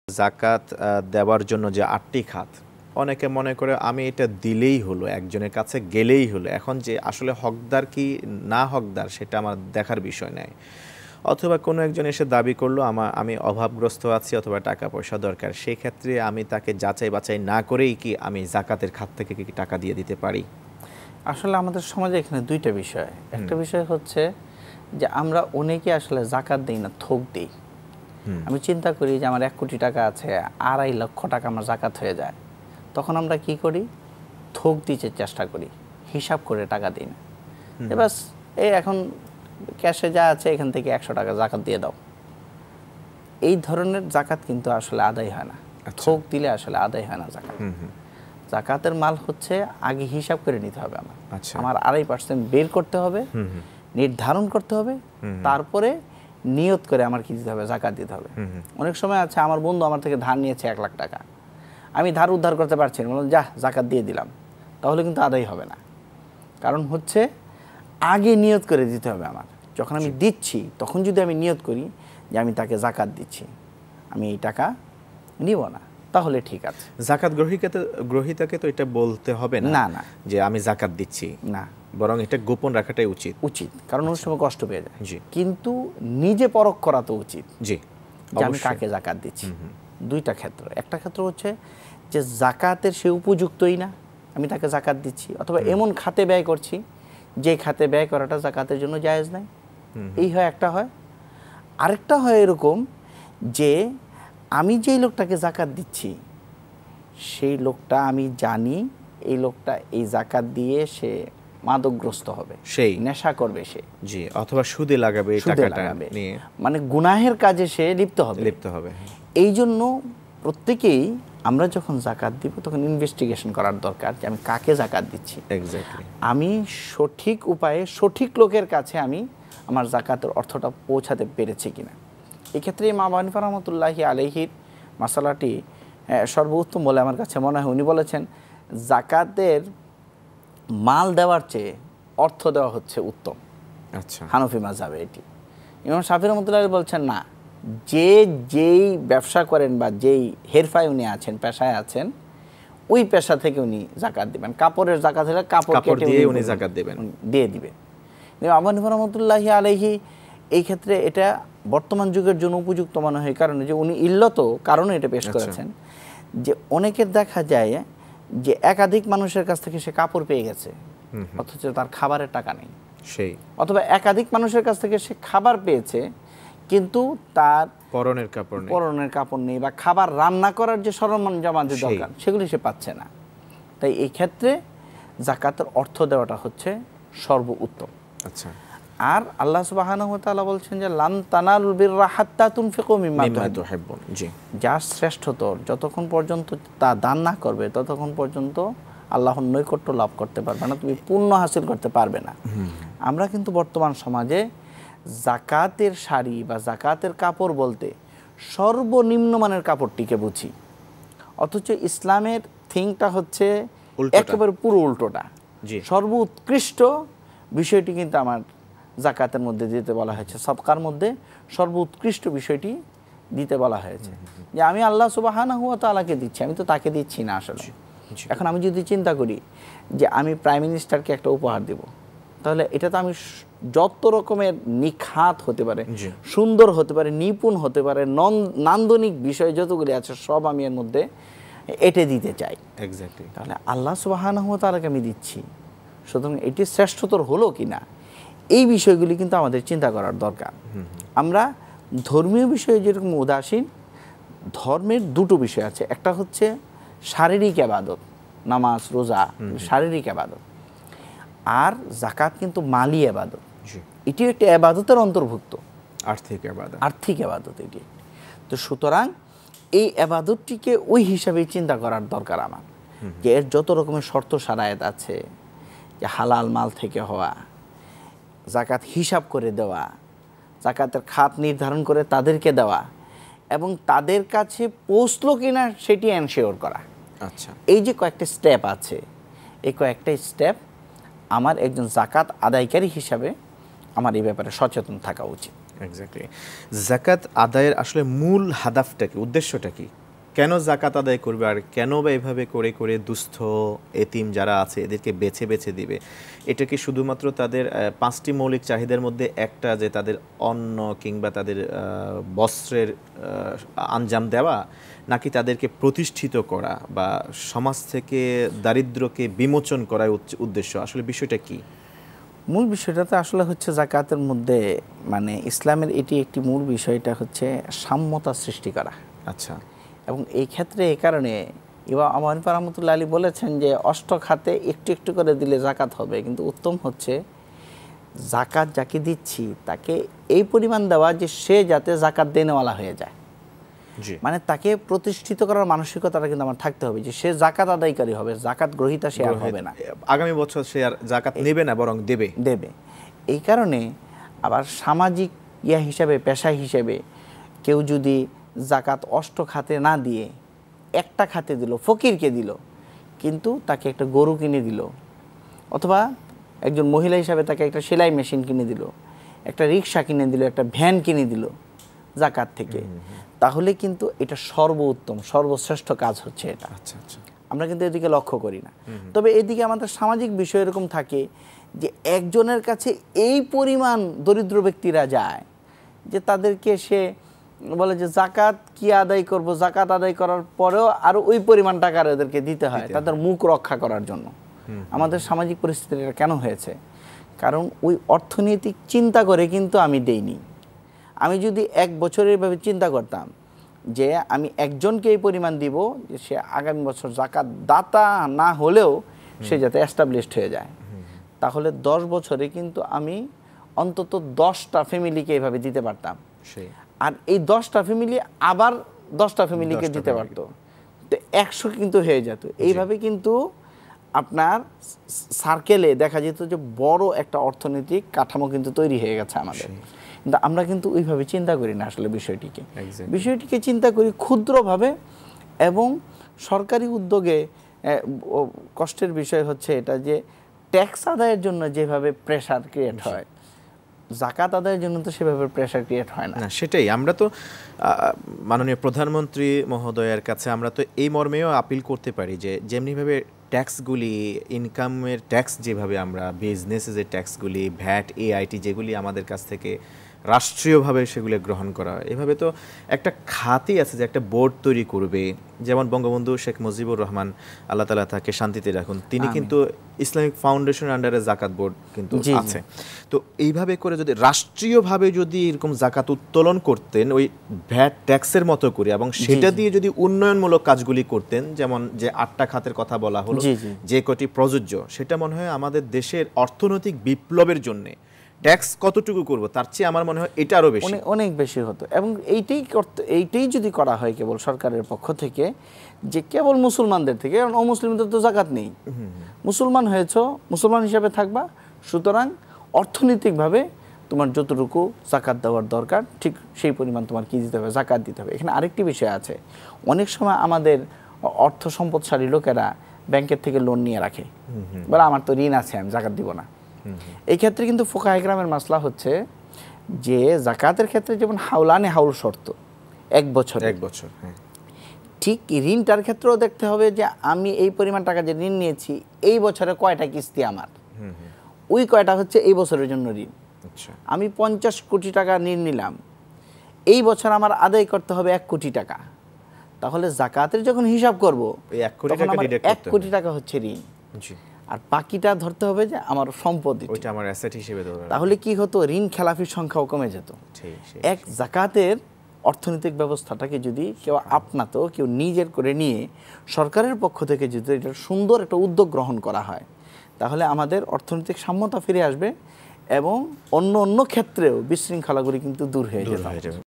জাকাত দেওয়ার জন্য যে ৮টি খাত, অনেকে মনে করে আমি এটা দিলেই হলো, একজনের কাছে গেলেই হলো। এখন যে আসলে হকদার কি না হকদার সেটা আমার দেখার বিষয় নয়। অথবা কোনো একজন এসে দাবি করলো আমি অভাবগ্রস্ত আছি অথবা টাকা পয়সা দরকার, সেই ক্ষেত্রে আমি তাকে যাচাই বাছাই না করেই কি আমি জাকাতের খাত থেকে কি টাকা দিয়ে দিতে পারি? আসলে আমাদের সমাজে এখানে দুইটা বিষয়। একটা বিষয় হচ্ছে যে আমরা অনেকে আসলে জাকাত দিই না, থোক দিই। আমি চিন্তা করি যে আমার ১ কোটি টাকা আছে, ২.৫ লক্ষ টাকা আমার জাকাত হয়ে যায়, তখন আমরা কি করি, থোক দিতে চেষ্টা করি, হিসাব করে টাকা দিই না। বাস এই এখন ক্যাশে যা আছে এখান থেকে ১০০ টাকা জাকাত দিয়ে দাও, এই ধরনের জাকাত কিন্তু আসলে আদায় হয় না। থোক দিলে আসলে আদায় হয় না জাকাত। জাকাতের মাল হচ্ছে আগে হিসাব করে নিতে হবে আমার। আমার ২.৫% বের করতে হবে, নির্ধারণ করতে হবে, তারপরে নিয়ত করে আমার কি দিতে হবে, জাকাত দিতে হবে। অনেক সময় আছে আমার বন্ধু আমার থেকে ধার নিয়েছে ১ লাখ টাকা, আমি ধার উদ্ধার করতে পারছি না, বললাম যা জাকাত দিয়ে দিলাম, তাহলে কিন্তু আদায় হবে না। কারণ হচ্ছে আগে নিয়ত করে দিতে হবে আমার। যখন আমি দিচ্ছি তখন যদি আমি নিয়ত করি যে আমি তাকে জাকাত দিচ্ছি, আমি এই টাকা নিব না, তাহলে ঠিক আছে। জাকাত গ্রহীতাকে তো এটা বলতে হবে না না যে আমি জাকাত দিচ্ছি না, বরং এটা গোপন রাখাটাই উচিত। কারণ অনেক সময় কষ্ট পেয়ে যায়। কিন্তু নিজে পরখ করা তো উচিত যে আমি কাকে জাকাত দিচ্ছি। দুইটা ক্ষেত্র। একটা ক্ষেত্র হচ্ছে যে জাকাতের সে উপযুক্তই না, আমি তাকে জাকাত দিচ্ছি, অথবা এমন খাতে ব্যয় করছি যে খাতে ব্যয় করাটা জাকাতের জন্য জায়েজ নাই, এই হয় একটা। হয় আরেকটা হয় এরকম যে আমি যেই লোকটাকে জাকাত দিচ্ছি সেই লোকটা আমি জানি এই লোকটা এই জাকাত দিয়ে সে মাদকগ্রস্ত হবে, সেই নেশা করবে সে, জি, অথবা সুদে লাগাবে, টাকাটা নিয়ে মানে গুনাহের কাজে সে লিপ্ত হবে। এই জন্য প্রত্যেকেই আমরা যখন জাকাত দিব তখন ইনভেস্টিগেশন করার দরকার যে আমি কাকে জাকাত দিচ্ছি, আমি সঠিক উপায়ে সঠিক লোকের কাছে আমি আমার জাকাতের অর্থটা পৌঁছাতে পেরেছি কিনা। এক্ষেত্রে ইমাম আবু হানিফা রাহমাতুল্লাহি আলাইহির মাসালাটি সর্বোত্তম বলে আমার কাছে মনে হয়। উনি বলেছেন জাকাতের মাল দেওয়ার চেয়ে অর্থ দেওয়া হচ্ছে উত্তম। হানফি মাযহাবে এটি। ইমাম শাফিঈ রাহমাতুল্লাহি বলছেন না, যেই ব্যবসা করেন বা যেই হেরফায় উনি আছেন, পেশায় আছেন, ওই পেশা থেকে উনি জাকাত দিবেন। কাপড়ের জাকাত হলে কাপড় দিয়ে উনি জাকাত দিয়ে দিবেন। আবু হানিফা রাহমাতুল্লাহি আলাইহি এই ক্ষেত্রে এটা বর্তমান যুগের জন্য উপযুক্ত মনে হয়, কারণ যে উনি ইল্লত কারণে এটা পেশ করেছেন যে অনেকের দেখা যায় যে একাধিক মানুষের কাছ থেকে সে কাপড় পেয়ে গেছে অথচ তার খাবারের টাকা নেই, অথবা একাধিক মানুষের কাছ থেকে সে খাবার পেয়েছে কিন্তু তার পরনের কাপড় নেই, বা খাবার রান্না করার যে সরঞ্জামাদি দরকার সেগুলি সে পাচ্ছে না। তাই এই ক্ষেত্রে জাকাতের অর্থ দেওয়াটা হচ্ছে সর্বোত্তম। আর আল্লাহ সুবহানাহু ওয়া তাআলা বলছেন যে লান তানালুল বিররা হাত্তা তুনফিকু মিম্মা তুহিব্বুন, যার শ্রেষ্ঠতর যতক্ষণ পর্যন্ত তা দান না করবে ততক্ষণ পর্যন্ত আল্লাহর নৈকট্য লাভ করতে পারবে না, তুমি পুণ্য হাসিল করতে পারবে না। আমরা কিন্তু বর্তমান সমাজে জাকাতের শাড়ি বা জাকাতের কাপড় বলতে সর্বনিম্ন মানের কাপড়টিকে বুঝি, অথচ ইসলামের থিংটা হচ্ছে একেবারে পুরো উল্টোটা। সর্বোৎকৃষ্ট বিষয়টি কিন্তু আমার জাকাতের মধ্যে দিতে বলা হয়েছে, সদকার মধ্যে সর্বোৎকৃষ্ট বিষয়টি দিতে বলা হয়েছে যে আমি আল্লাহ সুবহানাহু ওয়া তাআলাকে দিচ্ছি, আমি তো তাকে দিচ্ছি না আসলে। এখন আমি যদি চিন্তা করি যে আমি প্রাইম মিনিস্টারকে একটা উপহার দেব, তাহলে এটা তো আমি যত রকমের নিখাত হতে পারে, সুন্দর হতে পারে, নিপুণ হতে পারে, নান্দনিক বিষয় যতগুলি আছে সব আমি এর মধ্যে এটে দিতে চাই। তাহলে আল্লাহ সুবহানাহু ওয়া তাআলাকে আমি দিচ্ছি, সুতরাং এটি শ্রেষ্ঠতর হলো কিনা এই বিষয়গুলি কিন্তু আমাদের চিন্তা করার দরকার। আমরা ধর্মীয় বিষয়ে যেরকম উদাসীন, ধর্মের দুটো বিষয় আছে, একটা হচ্ছে শারীরিক ইবাদত, নামাজ রোজা শারীরিক ইবাদত, আর যাকাত কিন্তু মালি ইবাদত। এটি একটা ইবাদতের অন্তর্ভুক্ত, আর্থিক ইবাদত এটি। তো সুতরাং এই ইবাদতটিকে ওই হিসাবে চিন্তা করার দরকার আমার, যে এর যত রকমের শর্ত শারায়েত আছে, যে হালাল মাল থেকে হওয়া, জাকাত হিসাব করে দেওয়া, জাকাতের খাত নির্ধারণ করে তাদেরকে দেওয়া, এবং তাদের কাছে পৌঁছলো কিনা সেটি এনশিওর করা। এই যে কয়েকটা স্টেপ আছে, এই কয়েকটা স্টেপ আমার একজন জাকাত আদায়কারী হিসাবে আমার এই ব্যাপারে সচেতন থাকা উচিত। এক্স্যাক্টলি। যাকাত আদায়ের আসলে মূল হাদাফটা কি, উদ্দেশ্যটা কি? কেন যাকাত আদায় করবে, আর কেন বা এভাবে করে করে দুস্থ এতিম যারা আছে এদেরকে বেছে বেছে দিবে? এটা কি শুধুমাত্র তাদের 5টি মৌলিক চাহিদার মধ্যে একটা, যে তাদের অন্ন কিংবা তাদের বস্ত্রের আঞ্জাম দেওয়া, নাকি তাদেরকে প্রতিষ্ঠিত করা বা সমাজ থেকে দারিদ্র্যকে বিমোচন করার উদ্দেশ্য? আসলে বিষয়টা কি? মূল বিষয়টা তো আসলে হচ্ছে জাকাতের মধ্যে, মানে ইসলামের এটি একটি মূল বিষয়টা হচ্ছে সাম্যতা সৃষ্টি করা। আচ্ছা। এবং এই ক্ষেত্রে এই কারণে ইমাম আবু হানিফা রাহমাতুল্লাহ আলাইহি বলেছেন যে 8 খাতে একটু একটু করে দিলে জাকাত হবে, কিন্তু উত্তম হচ্ছে জাকাত যাকে দিচ্ছি তাকে এই পরিমাণ দেওয়া যে সে যাতে জাকাত দেনেওয়ালা হয়ে যায়। মানে তাকে প্রতিষ্ঠিত করার মানসিকতাটা কিন্তু আমার থাকতে হবে যে সে জাকাত আদায়কারী হবে, জাকাত গ্রহীতা সে আর হবে না, আগামী বছর সে আর জাকাত নেবে না, বরং দেবে। এই কারণে আবার সামাজিক হিসাবে, পেশা হিসেবে কেউ যদি জাকাত 8 খাতে না দিয়ে একটা খাতে দিল, ফকিরকে দিল, কিন্তু তাকে একটা গরু কিনে দিল, অথবা একজন মহিলা হিসাবে তাকে একটা সেলাই মেশিন কিনে দিল, একটা রিক্সা কিনে দিল, একটা ভ্যান কিনে দিল জাকাত থেকে, তাহলে কিন্তু এটা সর্বোত্তম সর্বশ্রেষ্ঠ কাজ হচ্ছে এটা। আচ্ছা আচ্ছা। আমরা কিন্তু এদিকে লক্ষ্য করি না। তবে এদিকে আমাদের সামাজিক বিষয় এরকম থাকে যে একজনের কাছে এই পরিমাণ দরিদ্র ব্যক্তিরা যায় যে তাদেরকে সে বলে যে জাকাত কি আদায় করব, জাকাত আদায় করার পরেও আরও ওই পরিমাণ টাকা ওদেরকে দিতে হয় তাদের মুখ রক্ষা করার জন্য। আমাদের সামাজিক পরিস্থিতিটা কেন হয়েছে? কারণ ওই অর্থনৈতিক চিন্তা করে কিন্তু আমি দেইনি। আমি যদি 1 বছরের ভাবে চিন্তা করতাম যে আমি একজনকে এই পরিমাণ দিব যে সে আগামী বছর জাকাত দাতা না হলেও সে যাতে এস্টাবলিশড হয়ে যায়, তাহলে 10 বছরে কিন্তু আমি অন্তত 10টা ফ্যামিলিকে এইভাবে দিতে পারতাম। আর এই 10টা ফ্যামিলি আবার 10টা ফ্যামিলিকে দিতে পারতো, তো 100 কিন্তু হয়ে যেত। এইভাবে কিন্তু আপনার সার্কেলে দেখা যেত যে বড় একটা অর্থনৈতিক কাঠামো কিন্তু তৈরি হয়ে গেছে আমাদের। কিন্তু আমরা কিন্তু ওইভাবে চিন্তা করি না আসলে বিষয়টিকে চিন্তা করি ক্ষুদ্রভাবে, এবং সরকারি উদ্যোগে কষ্টের বিষয় হচ্ছে এটা যে ট্যাক্স আদায়ের জন্য যেভাবে প্রেশার ক্রিয়েট হয়, জাকাত আদায়ের জন্য তো সেভাবে প্রেশার ক্রিয়েট হয় না। সেটাই আমরা তো মাননীয় প্রধানমন্ত্রী মহোদয়ের কাছে আমরা তো এই মর্মেও আপিল করতে পারি যে যেমনিভাবে ট্যাক্সগুলি, ইনকামের ট্যাক্স যেভাবে আমরা, বিজনেসে যে ট্যাক্সগুলি, ভ্যাট, এআইটি যেগুলি আমাদের কাছ থেকে রাষ্ট্রীয়ভাবে সেগুলো গ্রহণ করা হয়, এভাবে তো একটা খাতই আছে যে একটা বোর্ড তৈরি করবে। যেমন বঙ্গবন্ধু শেখ মুজিবুর রহমান, আল্লাহ তাআলা তাকে শান্তিতে রাখুন, তিনি কিন্তু ইসলামিক ফাউন্ডেশনের আন্ডারে জাকাত বোর্ড কিন্তু আছে। তো এইভাবে করে যদি রাষ্ট্রীয়ভাবে যদি এরকম জাকাত উত্তোলন করতেন ওই ভ্যাট ট্যাক্সের মতো করে, এবং সেটা দিয়ে যদি উন্নয়নমূলক কাজগুলি করতেন, যেমন যে 8টা খাতের কথা বলা হলো, যে কটি প্রযোজ্য, সেটা মনে হয় আমাদের দেশের অর্থনৈতিক বিপ্লবের জন্য ট্যাক্স কতটুকু করব তার চেয়ে আমার মনে হয় এটা আরো বেশি, অনেক বেশি হতো। এবং এইটাই যদি করা হয় কেবল সরকারের পক্ষ থেকে, যে কেবল মুসলমানদের থেকে, কারণ অমুসলিমদের তো জাকাত নেই, মুসলমান হয়েছো, মুসলমান হিসাবে থাকবা, সুতরাং অর্থনৈতিকভাবে তোমার যতটুকু জাকাত দেওয়ার দরকার ঠিক সেই পরিমাণ তোমার কি দিতে হবে, জাকাত দিতে হবে। এখানে আরেকটি বিষয় আছে, অনেক সময় আমাদের অর্থ সম্পদশালী লোকেরা ব্যাংকের থেকে লোন নিয়ে রাখে, বলে আমার তো ঋণ আছে, আমি জাকাত দিব না। এই ক্ষেত্রে কিন্তু ফুকাহা ইকরামের মাসলা হচ্ছে যে জাকাতের ক্ষেত্রে যেমন হাউলানে হাউল শর্ত 1 বছর, ঠিক ঋণটার ক্ষেত্রেও দেখতে হবে যে আমি এই পরিমাণ টাকা যে ঋণ নিয়েছি এই বছরে কয়টা কিস্তি আমার, ওই কয়টা হচ্ছে এই বছরের জন্য ঋণ। আমি 50 কোটি টাকা ঋণ নিলাম, এই বছর আমার আদায় করতে হবে 1 কোটি টাকা, তাহলে জাকাতের যখন হিসাব করব 1 কোটি টাকা হচ্ছে ঋণ, আর বাকিটা ধরতে হবে যে আমার সম্পদ, ওইটা আমার অ্যাসেট হিসেবে ধরতে হবে। তাহলে কি হতো, ঋণ খেলাফির সংখ্যাও কমে যেত। এক জাকাতের অর্থনৈতিক ব্যবস্থাটাকে যদি কেউ আপনাতো, কেউ নিজের করে নিয়ে সরকারের পক্ষ থেকে যদি এটা সুন্দর একটা উদ্যোগ গ্রহণ করা হয়, তাহলে আমাদের অর্থনৈতিক সাম্যতা ফিরে আসবে এবং অন্য ক্ষেত্রেও বিশৃঙ্খলাগুলি কিন্তু দূর হয়ে যাবে।